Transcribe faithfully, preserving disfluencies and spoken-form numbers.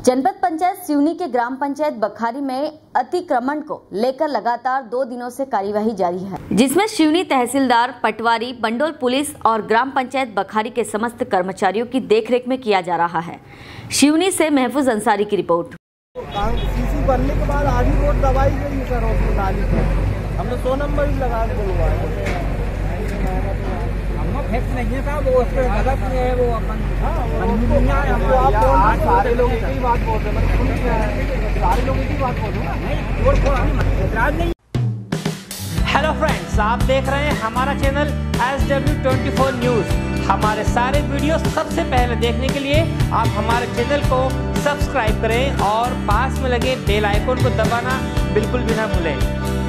जनपद पंचायत सिवनी के ग्राम पंचायत बखारी में अतिक्रमण को लेकर लगातार दो दिनों से कार्यवाही जारी है, जिसमें सिवनी तहसीलदार, पटवारी, बंडोल पुलिस और ग्राम पंचायत बखारी के समस्त कर्मचारियों की देखरेख में किया जा रहा है। सिवनी से महफूज अंसारी की रिपोर्ट। सीसी बनने के बाद आधी रोड दबाई गई है सर, उसमें नाली पे हमने सौ नंबर भी लगा के बुलवाया। फिक्स नहीं है साहब, वो उसके गलत नहीं है, वो अपन सारे लोग एक ही बात बोल रहे हैं, सारे लोग एक ही बात बोल रहे हैं। हेलो फ्रेंड्स, आप देख रहे हैं हमारा channel S W twenty four news. हमारे सारे वीडियो सबसे पहले देखने के लिए आप हमारे चैनल को सब्सक्राइब करें और पास में लगे बेल आइकन को दबाना बिल्कुल भी ना भूलें।